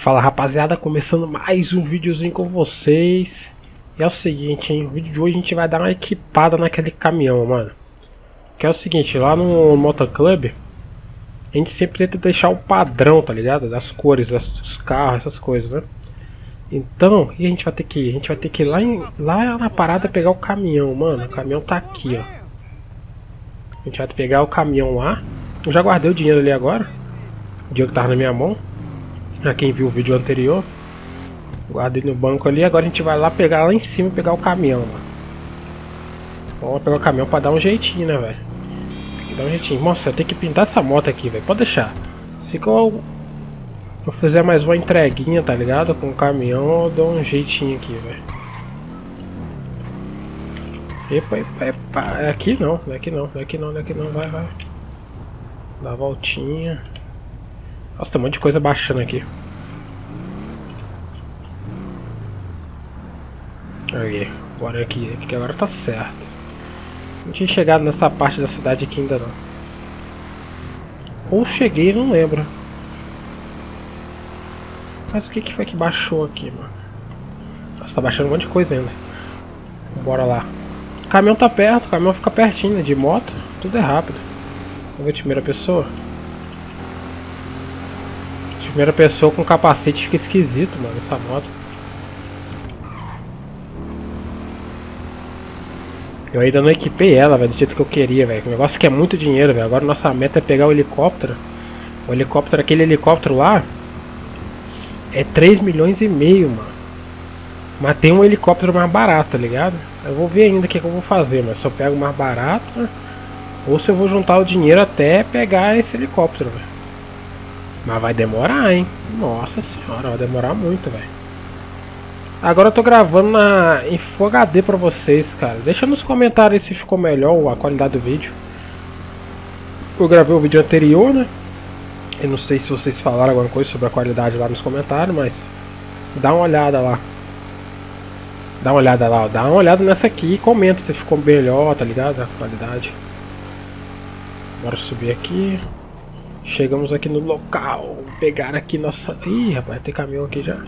Fala rapaziada, começando mais um videozinho com vocês. E é o seguinte, hein, no vídeo de hoje a gente vai dar uma equipada naquele caminhão, mano. Que é o seguinte, lá no Motoclub a gente sempre tenta deixar o padrão, tá ligado? Das cores, dos carros, essas coisas, né? Então, e a gente vai ter que ir? A gente vai ter que ir lá na parada pegar o caminhão, mano. O caminhão tá aqui, ó. A gente vai pegar o caminhão lá. Eu já guardei o dinheiro ali agora. O dinheiro que tava na minha mão. Pra quem viu o vídeo anterior, guardei no banco ali. Agora a gente vai lá pegar lá em cima e pegar o caminhão, mano. Vamos pegar o caminhão pra dar um jeitinho, né, velho? Tem que dar um jeitinho. Nossa, eu tenho que pintar essa moto aqui, velho. Pode deixar. Se eu fizer mais uma entreguinha, tá ligado? Com o caminhão, eu dou um jeitinho aqui, velho. Epa, epa, epa. É aqui não, não é aqui não, não é aqui não, não é aqui não. Vai, vai. Dá a voltinha. Nossa, tem um monte de coisa baixando aqui. Aí, bora aqui, que agora tá certo. Não tinha chegado nessa parte da cidade aqui ainda não. Ou cheguei, não lembro. Mas o que foi que baixou aqui, mano? Nossa, tá baixando um monte de coisa ainda. Bora lá. O caminhão tá perto, o caminhão fica pertinho, né? De moto, tudo é rápido. Vamos ver de primeira pessoa. Primeira pessoa com capacete fica esquisito, mano, essa moto. Eu ainda não equipei ela, velho, do jeito que eu queria, velho. O negócio que é muito dinheiro, velho. Agora nossa meta é pegar o helicóptero. O helicóptero, aquele helicóptero lá, é 3 milhões e meio, mano. Mas tem um helicóptero mais barato, tá ligado? Eu vou ver ainda o que eu vou fazer, mas se eu pego mais barato, né? Ou se eu vou juntar o dinheiro até pegar esse helicóptero, velho. Mas vai demorar, hein? Nossa senhora, vai demorar muito, velho. Agora eu tô gravando em Full HD pra vocês, cara. Deixa nos comentários se ficou melhor a qualidade do vídeo. Eu gravei o vídeo anterior, né? Eu não sei se vocês falaram alguma coisa sobre a qualidade lá nos comentários, mas dá uma olhada lá. Dá uma olhada lá, ó. Dá uma olhada nessa aqui e comenta se ficou melhor, tá ligado? A qualidade. Bora subir aqui. Chegamos aqui no local. Pegar aqui nossa... Ih, rapaz, tem caminhão aqui já. Não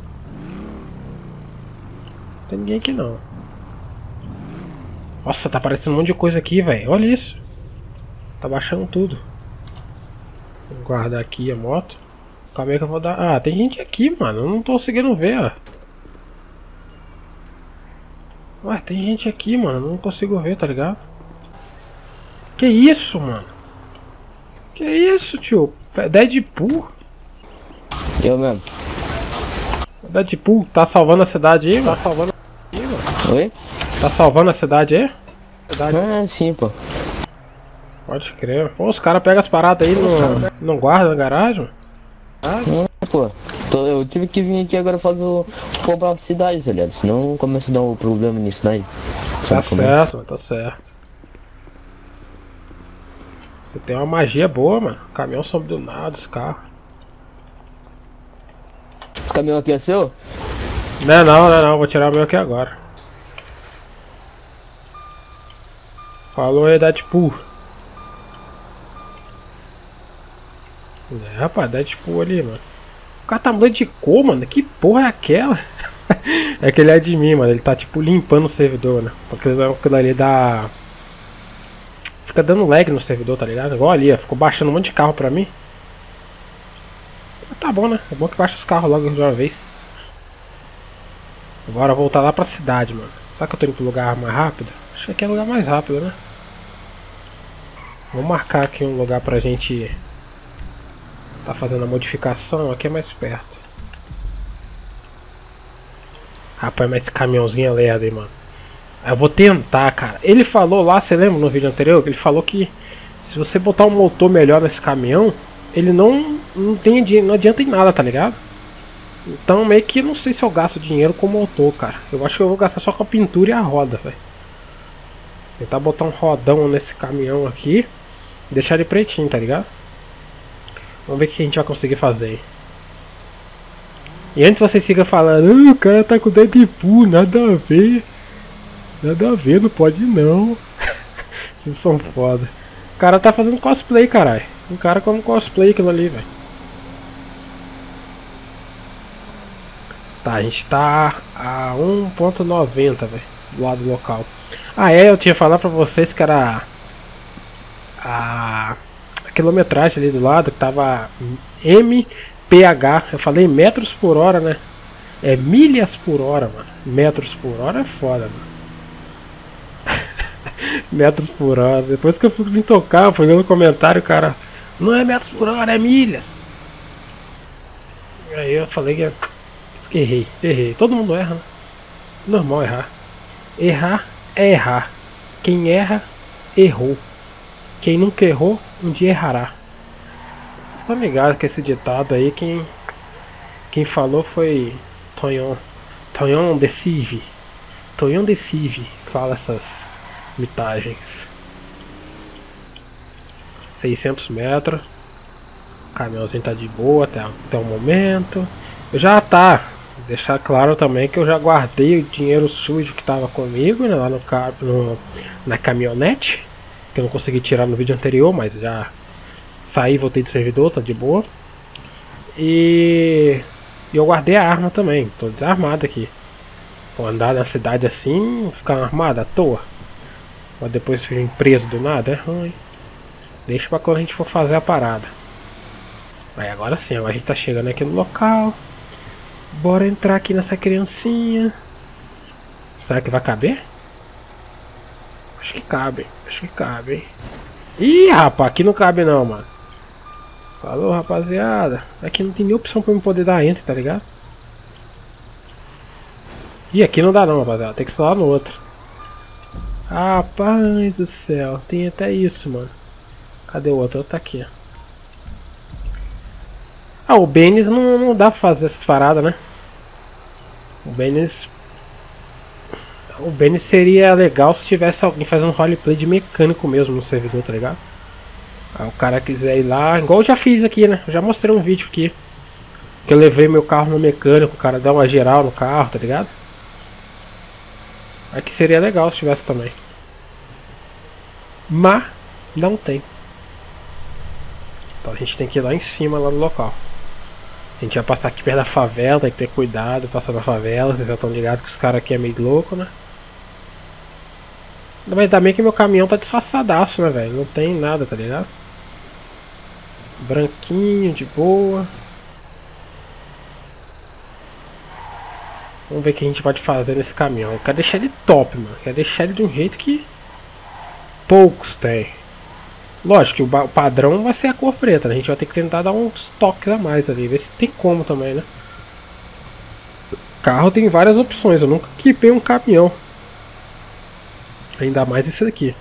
tem ninguém aqui não. Nossa, tá aparecendo um monte de coisa aqui, velho. Olha isso. Tá baixando tudo. Vou guardar aqui a moto. Calma aí que eu vou dar... Ah, tem gente aqui, mano. Eu não tô conseguindo ver, ó. Ué, tem gente aqui, mano. Eu não consigo ver, tá ligado? Que isso, mano? Que isso, tio? Deadpool? Eu mesmo. Deadpool, tá salvando a cidade aí, mano? Tá salvando aí, mano? Oi? Tá salvando a cidade aí? Ah, sim, pô. Pode crer. Pô, os caras pegam as paradas aí e não guardam na garagem? Pô, eu tive que vir aqui agora comprar uma cidade, tá ligado? Senão começa a dar um problema nisso daí. Tá certo, mano, tá certo. Você tem uma magia boa, mano. O caminhão sobe do nada, os carros. Esse caminhão aqui é seu? Não. Vou tirar o meu aqui agora. Falou aí, Deadpool. É, rapaz, Deadpool ali, mano. O cara tá mudando de cor, mano. Que porra é aquela? É que ele é de mim, mano. Ele tá tipo limpando o servidor, né? Porque aquilo ali dá... Fica dando lag no servidor, tá ligado? Igual ali, ó. Ficou baixando um monte de carro pra mim. Mas tá bom, né? É bom que baixa os carros logo de uma vez. Agora voltar lá pra cidade, mano. Será que eu tô indo pro lugar mais rápido? Acho que aqui é o lugar mais rápido, né? Vou marcar aqui um lugar pra gente tá fazendo a modificação. Aqui é mais perto. Rapaz, mas esse caminhãozinho é lerdo, hein, mano. Eu vou tentar, cara. Ele falou lá, você lembra no vídeo anterior? Que ele falou que se você botar um motor melhor nesse caminhão, ele não adianta em nada, tá ligado? Então meio que não sei se eu gasto dinheiro com o motor, cara. Eu acho que eu vou gastar só com a pintura e a roda, velho. Tentar botar um rodão nesse caminhão aqui e deixar ele pretinho, tá ligado? Vamos ver o que a gente vai conseguir fazer. E antes vocês sigam falando, o cara tá com Deadpool, nada a ver. Nada a ver, não pode não. Vocês são foda. O cara tá fazendo cosplay, caralho. Um cara como cosplay aquilo ali, velho. Tá, a gente tá a 1.90, velho, do lado do local. Ah, é, eu tinha falado pra vocês que era a quilometragem ali do lado, que tava MPH. Eu falei metros por hora, né? É milhas por hora, mano. Metros por hora é foda, mano. Metros por hora. Depois que eu fui me tocar, eu fui no comentário, cara, não é metros por hora, é milhas. Aí eu falei que errei. Todo mundo erra, né? Normal errar. Errar é errar. Quem erra, errou. Quem nunca errou, um dia errará. Vocês estão ligados que esse ditado aí, quem falou foi Tonhon Deceive. Tonhon Deceive fala essas mitagens. 600 metros. O caminhãozinho tá de boa até o momento. Já tá. Deixar claro também que eu já guardei o dinheiro sujo que tava comigo, né, lá na caminhonete. Que eu não consegui tirar no vídeo anterior, mas já saí, voltei do servidor, tá de boa. E eu guardei a arma também. Tô desarmado aqui. Vou andar na cidade assim, ficar armado à toa. Mas depois ficar preso do nada, é ruim. Deixa pra quando a gente for fazer a parada. Aí agora sim, agora a gente tá chegando aqui no local. Bora entrar aqui nessa criancinha. Será que vai caber? Acho que cabe, hein. Ih, rapaz, aqui não cabe não, mano. Falou, rapaziada. Aqui não tem nem opção pra eu poder dar enter, tá ligado? Ih, aqui não dá não, rapaziada. Tem que ser lá no outro. Rapaz do céu. Tem até isso, mano. Cadê o outro? O outro tá aqui, ó. Ah, o Benes não dá pra fazer essas paradas, né? O Benes seria legal se tivesse alguém fazendo roleplay de mecânico mesmo no servidor, tá ligado? Aí o cara quiser ir lá, igual eu já fiz aqui, né? Eu já mostrei um vídeo aqui. Que eu levei meu carro no mecânico, o cara dá uma geral no carro, tá ligado? Aqui seria legal se tivesse também. Mas não tem. Então a gente tem que ir lá em cima, lá no local. A gente vai passar aqui perto da favela, tem que ter cuidado, passar na favela, vocês já estão ligados que os caras aqui é meio louco, né? Mas também que meu caminhão tá disfarçadaço, né, velho? Não tem nada, tá ligado? Branquinho, de boa. Vamos ver o que a gente pode fazer nesse caminhão. Eu quero deixar ele top, mano. Eu quero deixar ele de um jeito que poucos tem. Lógico que o padrão vai ser a cor preta, né? A gente vai ter que tentar dar uns toques a mais ali. Ver se tem como também, né? Carro tem várias opções. Eu nunca equipei um caminhão. Ainda mais esse daqui.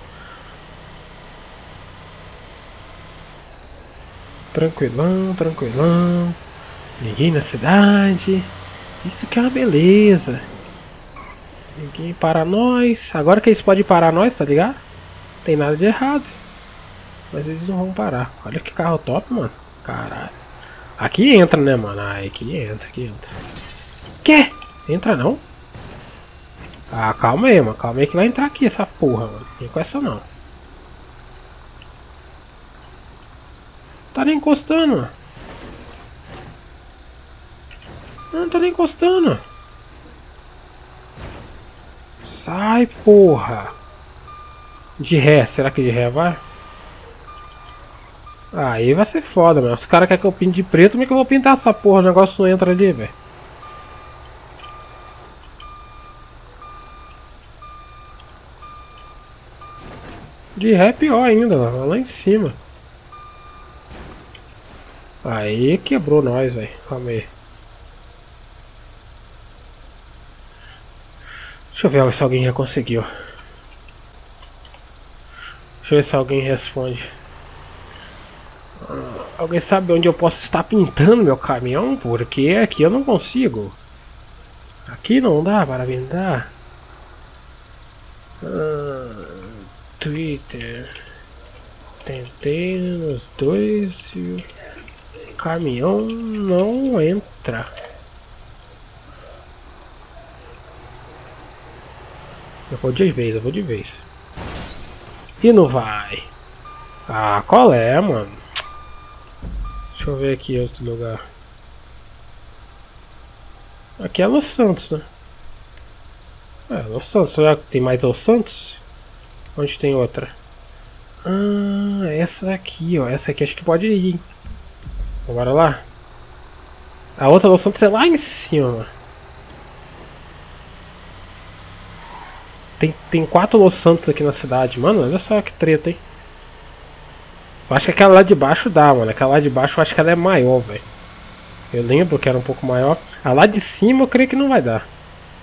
Tranquilão, tranquilão. Ninguém na cidade. Isso que é uma beleza. Ninguém para nós. Agora que eles podem parar nós, tá ligado? Não tem nada de errado. Mas eles não vão parar. Olha que carro top, mano. Caralho. Aqui entra, né, mano? Ah, aqui entra, aqui entra. Quê? Entra não? Ah, calma aí, mano. Calma aí que vai entrar aqui essa porra, mano. Não é com essa não. Tá nem encostando, mano. Não tá nem encostando. Sai, porra. De ré. Será que de ré vai? Aí vai ser foda, mano. Se o cara quer que eu pinte de preto, como é que eu vou pintar essa porra? O negócio não entra ali, velho. De ré é pior ainda, lá em cima. Aí quebrou nós, velho. Calma aí. Deixa eu ver se alguém já conseguiu. Deixa eu ver se alguém responde. Alguém sabe onde eu posso estar pintando meu caminhão? Porque aqui eu não consigo. Aqui não dá para pintar. Twitter. Tentei nos dois e o caminhão não entra. Eu vou de vez, E não vai. Ah, qual é, mano? Deixa eu ver aqui outro lugar. Aqui é Los Santos, né? É, Los Santos. Será que tem mais Los Santos? Onde tem outra? Ah, essa daqui, ó. Essa aqui acho que pode ir, hein? Bora lá. A outra Los Santos é lá em cima. Tem 4 Los Santos aqui na cidade. Mano, olha só que treta, hein? Eu acho que aquela lá de baixo dá, mano. Aquela lá de baixo eu acho que ela é maior, velho. Eu lembro que era um pouco maior. A lá de cima eu creio que não vai dar.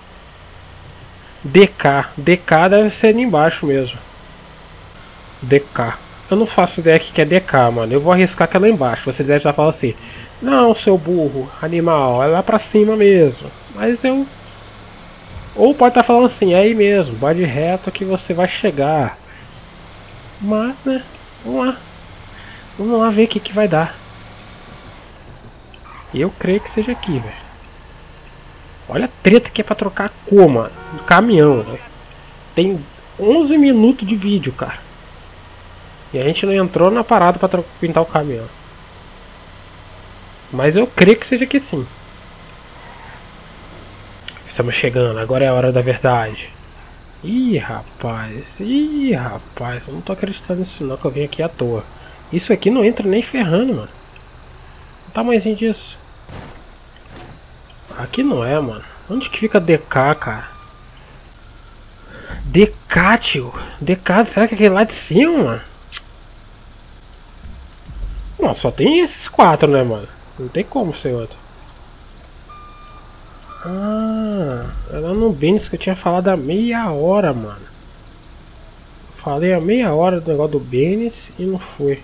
DK. DK deve ser ali embaixo mesmo. DK. Eu não faço ideia que é DK, mano. Eu vou arriscar que é lá embaixo. Vocês devem estar falando assim: não, seu burro, animal, é lá pra cima mesmo. Mas eu... Ou pode estar falando assim: é aí mesmo, vai de reto que você vai chegar. Mas, né, vamos lá. Vamos lá ver o que vai dar. Eu creio que seja aqui, velho. Olha a treta que é pra trocar a cor, mano. Do caminhão, velho. Tem 11 minutos de vídeo, cara. E a gente não entrou na parada pra pintar o caminhão. Mas eu creio que seja aqui sim. Estamos chegando, agora é a hora da verdade. Ih, rapaz. Ih, rapaz. Eu não tô acreditando nisso não, que eu vim aqui à toa. Isso aqui não entra nem ferrando, mano. O tamanhozinho disso. Aqui não é, mano. Onde que fica DK, cara? DK, tio. DK, será que é aquele lá de cima, mano? Não, só tem esses 4, né, mano? Não tem como ser outro. Ah, era no Benes que eu tinha falado há meia hora, mano. Falei há meia hora do negócio do Benes e não foi.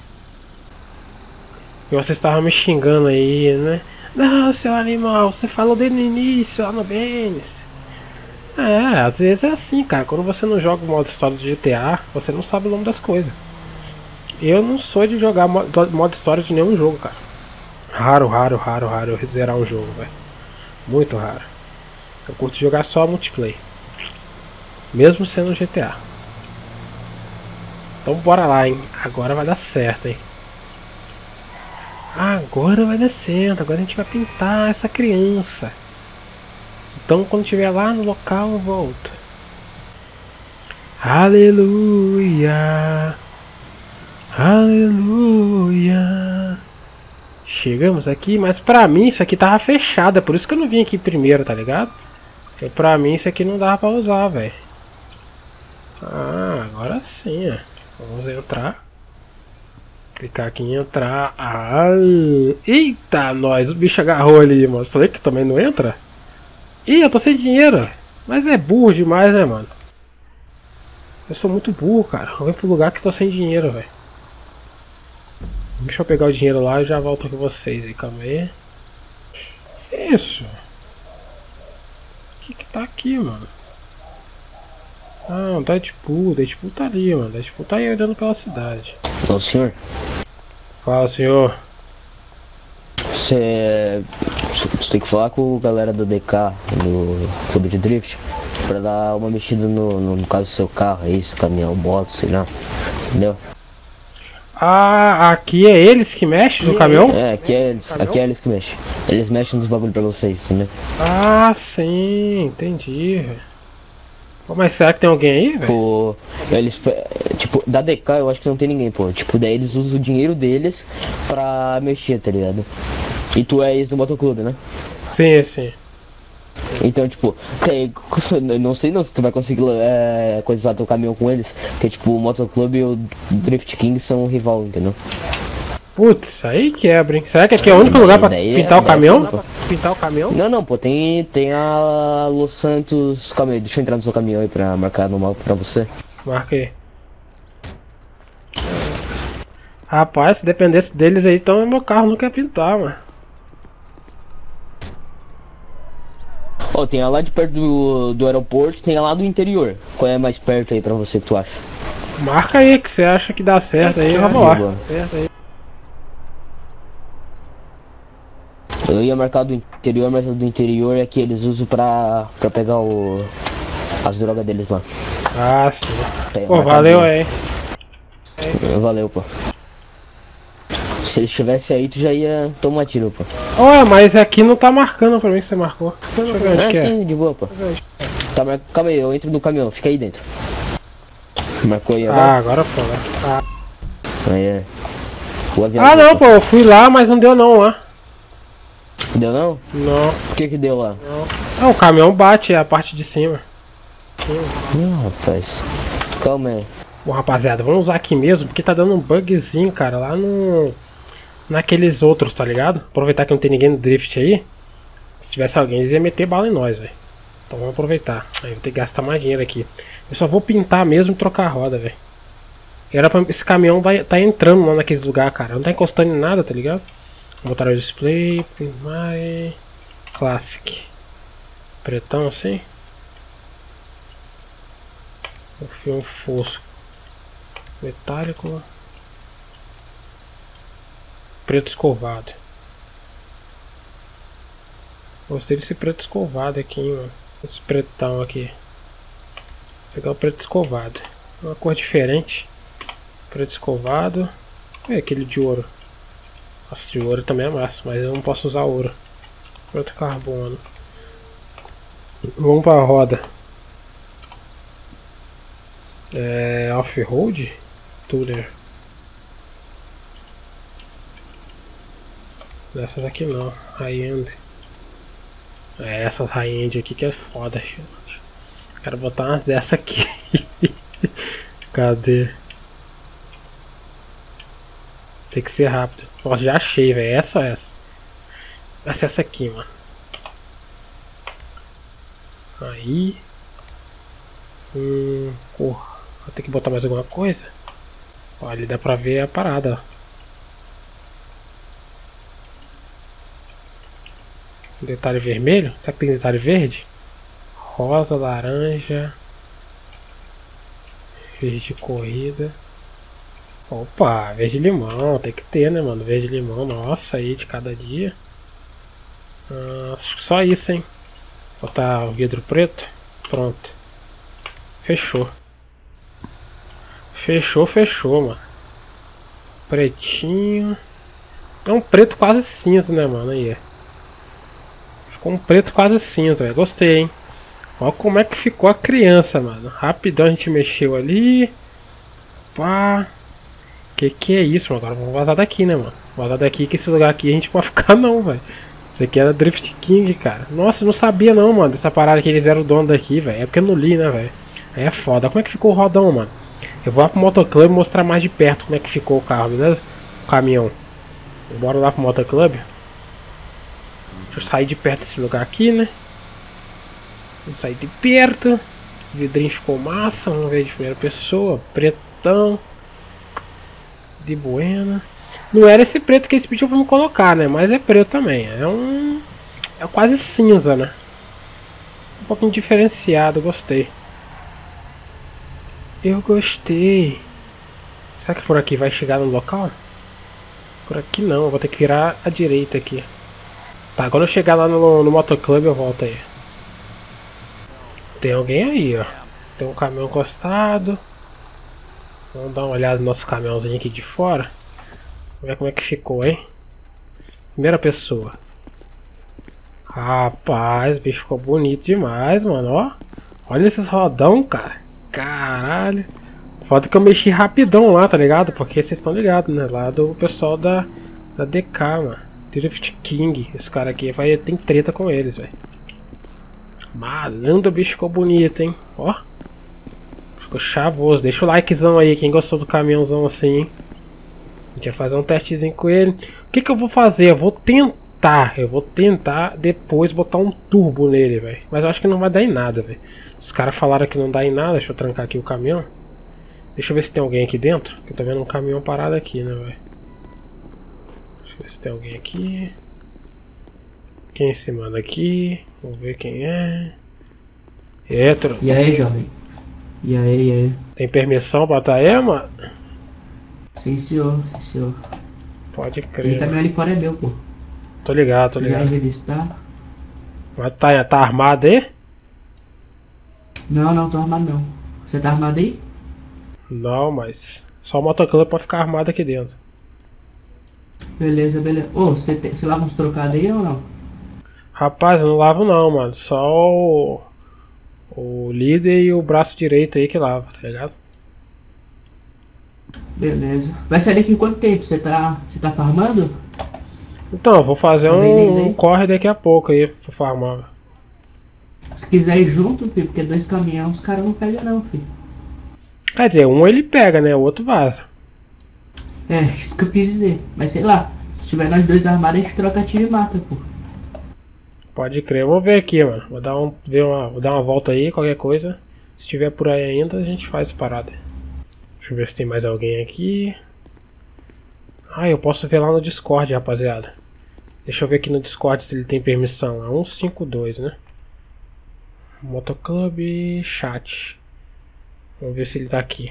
E vocês estavam me xingando aí, né? Não, seu animal, você falou desde o início lá no Benes. É, às vezes é assim, cara. Quando você não joga o modo história de GTA, você não sabe o nome das coisas. Eu não sou de jogar modo história de nenhum jogo, cara. Raro eu zerar um jogo, velho. Muito raro. Eu curto jogar só multiplayer. Mesmo sendo GTA. Então bora lá, hein. Agora vai dar certo, hein. Agora vai dar certo. Agora a gente vai pintar essa criança. Então quando estiver lá no local eu volto. Aleluia. Aleluia. Chegamos aqui, mas pra mim isso aqui tava fechado. É por isso que eu não vim aqui primeiro, tá ligado? Porque pra mim isso aqui não dava pra usar, velho. Ah, agora sim, ó. Vamos entrar. Clicar aqui em entrar. Ah, eita, nós. O bicho agarrou ali, mano. Falei que também não entra? Ih, eu tô sem dinheiro. Mas é burro demais, né, mano? Eu sou muito burro, cara. Eu venho pro lugar que tô sem dinheiro, velho. Deixa eu pegar o dinheiro lá e já volto com vocês aí, calma aí. Isso. O que tá aqui, mano? Ah, o Deadpool tá ali, mano. Deadpool tá aí andando pela cidade. Ô, senhor. Fala, senhor. Você tem que falar com a galera do DK, no Clube de Drift, pra dar uma mexida no caso do seu carro aí, seu caminhão, moto, sei lá. Entendeu? Ah, aqui é eles que mexem no caminhão? É, aqui é eles que mexem. Eles mexem nos bagulho pra vocês, entendeu? Ah, sim, entendi. Pô, mas será que tem alguém aí, velho? Pô, eles, tipo, da DK eu acho que não tem ninguém, pô. Tipo, daí eles usam o dinheiro deles pra mexer, tá ligado? E tu é ex do motoclube, né? Sim, sim. Então, tipo, não sei não se tu vai conseguir coisar teu caminhão com eles. Porque, tipo, o motoclube e o Drift King são um rival, entendeu? Putz, aí quebra, hein? Será que aqui é o único lugar pra pintar o caminhão? Pintar o caminhão? Não, pô, tem a Los Santos. Calma aí, deixa eu entrar no seu caminhão aí pra marcar no mapa pra você. Marca aí. Rapaz, se dependesse deles aí, então meu carro não quer pintar, mano. Ó, tem a lá de perto do aeroporto, tem a lá do interior. Qual é mais perto aí pra você que tu acha? Marca aí que você acha que dá certo aí, vamos lá. Certo aí. Eu ia marcar do interior, mas o do interior é que eles usam pra pegar as drogas deles lá. Ah, sim. Pô, valeu aí. Valeu, pô. Se ele estivesse aí, tu já ia tomar tiro, pô. Ué, mas aqui não tá marcando pra mim que você marcou. Deixa eu ver onde que é. Sim, de boa, pô. Tá, mas calma aí, eu entro no caminhão, fica aí dentro. Marcou aí agora? Ah, agora foi. Aí é. O avião Não, pô, eu fui lá, mas não deu não lá. Deu não? Não. O que deu lá? Não, o caminhão bate a parte de cima. Não, rapaz. Calma aí. Bom, rapaziada, vamos usar aqui mesmo, porque tá dando um bugzinho, cara, lá no... naqueles outros, tá ligado? Aproveitar que não tem ninguém no drift aí. Se tivesse alguém, eles iam meter bala em nós, velho. Então vamos aproveitar. Aí eu vou ter que gastar mais dinheiro aqui. Eu só vou pintar mesmo e trocar a roda, velho. Era pra... Esse caminhão tá entrando lá naqueles lugares, cara. Não tá encostando em nada, tá ligado? Vou botar o display, my classic. Pretão assim. O filme fosco. Metálico. Preto escovado. Gostei desse preto escovado aqui, mano. Esse pretão aqui. Vou pegar o preto escovado. Uma cor diferente. Preto escovado. É aquele de ouro. Nossa, de ouro também é massa, mas eu não posso usar ouro. Preto carbono. Vamos para a roda. Off-road? Tourer. Dessas aqui não. High-end. Essas high-end aqui que é foda, gente. Quero botar umas dessas aqui. Cadê? Tem que ser rápido. Nossa, já achei, velho. Essa ou essa? Essa aqui, mano. Aí. Porra. Vou ter que botar mais alguma coisa. Olha, ali dá pra ver a parada, ó. Detalhe vermelho? Será que tem detalhe verde? Rosa, laranja. Verde corrida. Opa, verde limão. Tem que ter, né, mano? Verde limão. Nossa, aí de cada dia. Acho que só isso, hein? Botar o vidro preto. Pronto. Fechou. Fechou, mano. Pretinho. É um preto quase cinza, né, mano? Aí. Ficou um preto quase cinza, velho. Gostei, hein? Olha como é que ficou a criança, mano. Rapidão a gente mexeu ali. Pá. Que é isso, mano? Agora vamos vazar daqui, né, mano? Vazar daqui, que esse lugar aqui a gente não pode ficar, não, velho. Isso aqui era Drift King, cara. Nossa, eu não sabia, não, mano. Dessa parada que eles eram o dono daqui, velho. É porque eu não li, né, velho? Aí é foda. Como é que ficou o rodão, mano? Eu vou lá pro Motoclub mostrar mais de perto como é que ficou o carro, beleza? O caminhão. Bora lá pro Motoclub. Deixa eu sair de perto desse lugar aqui, né? Vou sair de perto. O vidrinho ficou massa. Vamos ver de primeira pessoa. Pretão. De buena. Não era esse preto que eles pediam pra me colocar, né? Mas é preto também. É quase cinza, né? Um pouquinho diferenciado. Gostei. Eu gostei. Será que por aqui vai chegar no local? Por aqui não. Eu vou ter que virar à direita aqui. Tá, quando eu chegar lá no Motoclub eu volto aí. Tem alguém aí, ó. Tem um caminhão encostado. Vamos dar uma olhada no nosso caminhãozinho aqui de fora. Vamos ver como é que ficou, hein? Primeira pessoa. Rapaz, o bicho ficou bonito demais, mano, ó. Olha esses rodão, cara. Caralho. Foda que eu mexi rapidão lá, tá ligado? Porque vocês estão ligados, né? Lá do pessoal da DK, mano. Drift King. Esse cara aqui tem treta com eles, velho. Malandro, o bicho ficou bonito, hein? Ó. Ficou chavoso. Deixa o likezão aí, quem gostou do caminhãozão assim, hein? A gente vai fazer um testezinho com ele. O que eu vou fazer? Eu vou tentar depois botar um turbo nele, velho. Mas eu acho que não vai dar em nada, velho. Os caras falaram que não dá em nada. Deixa eu trancar aqui o caminhão. Deixa eu ver se tem alguém aqui dentro. Eu tô vendo um caminhão parado aqui, né, velho. Deixa eu ver se tem alguém aqui. Quem é esse mano aqui? Vamos ver quem é. E aí, jovem? E aí? Tem permissão pra estar aí, mano? Sim, senhor, sim, senhor. Pode crer. Aquele caminhão ali fora é meu, pô. Tô ligado, Se quiser revistar. Mas tá armado aí? Não, tô armado não. Você tá armado aí? Não, mas só o Motoclub pode ficar armado aqui dentro. Beleza, beleza. Ô, você lava uns trocados aí ou não? Rapaz, eu não lavo não, mano. Só o líder e o braço direito aí que lava, tá ligado? Beleza. Vai sair daqui quanto tempo? Você tá farmando? Então, eu vou fazer Tá vendendo aí? um corre daqui a pouco aí, pra farmar. Se quiser ir junto, filho, porque 2 caminhões os caras não pegam não, filho. Quer dizer, um ele pega, né? O outro vaza. É, isso que eu quis dizer. Mas sei lá, se tiver nós 2 armados, a gente troca tiro e mata, pô. Pode crer, eu vou ver aqui, mano. Vou dar uma volta aí, qualquer coisa. Se tiver por aí ainda, a gente faz parada. Deixa eu ver se tem mais alguém aqui. Ah, eu posso ver lá no Discord, rapaziada. Deixa eu ver aqui no Discord se ele tem permissão. É 152, né? Motoclub chat. Vamos ver se ele tá aqui.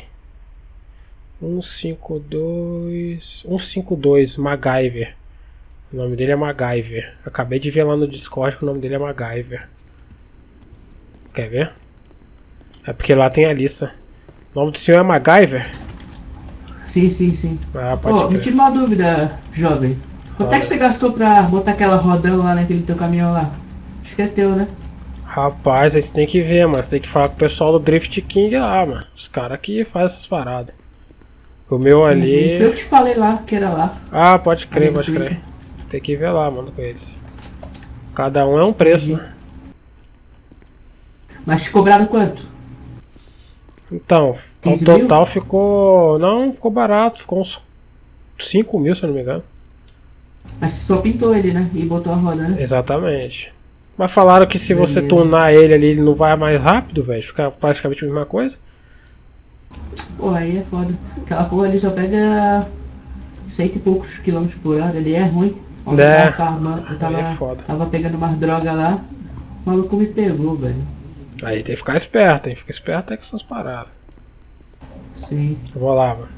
152 MacGyver. O nome dele é MacGyver. Acabei de ver lá no Discord que o nome dele é MacGyver. Quer ver? É porque lá tem a lista. O nome do senhor é MacGyver? Sim, sim, sim. Ah, Ô, pode me crer. tira uma dúvida, jovem. Quanto é que você gastou pra botar aquela rodão lá naquele teu caminhão lá? Acho que é teu, né? Rapaz, aí você tem que ver, mano. Você tem que falar com o pessoal do Drift King lá, mano. Os caras que fazem essas paradas. O meu ali. Foi eu que te falei lá, que era lá. Ah, pode crer, Ali no pode crer. Twitter. Tem que ver lá, mano, com eles. Cada um é um preço, Entendi. né? Mas te cobraram quanto? Então, ao 15 mil? total ficou. Não, ficou barato. Ficou uns 5 mil, se eu não me engano. Mas você só pintou ele, né? E botou a roda, né? Exatamente. Mas falaram que se você Beleza. tunar ele ali, ele não vai mais rápido, velho. Fica praticamente a mesma coisa. Pô, aí é foda. Aquela porra ali só pega 100 e poucos quilômetros por hora, ele é ruim. Ontem É, eu tava farmando, eu aí é foda. tava pegando umas drogas lá, o maluco me pegou, velho. Aí tem que ficar esperto, hein? Fica esperto aí com essas paradas. Sim, Eu vou lá, mano.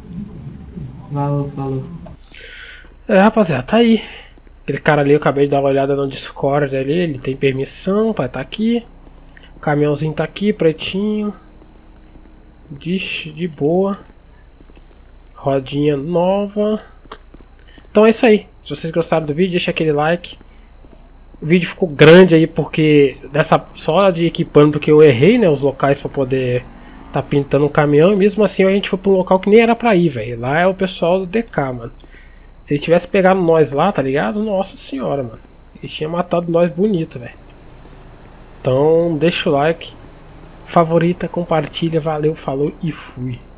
falou. É, rapaziada, tá aí. Aquele cara ali, eu acabei de dar uma olhada no Discord ali, ele tem permissão pra estar aqui. O caminhãozinho tá aqui, pretinho. De boa. Rodinha nova. Então é isso aí. Se vocês gostaram do vídeo, deixa aquele like. O vídeo ficou grande aí porque só de equipando, porque eu errei, né, os locais pra poder tá pintando um caminhão. E mesmo assim a gente foi pra um local que nem era pra ir, velho. Lá é o pessoal do DK, mano. Se eles tivessem pegado nós lá, tá ligado? Nossa senhora, mano. Eles tinham matado nós bonito, velho. Então deixa o like. Favorita, compartilha, valeu, falou e fui.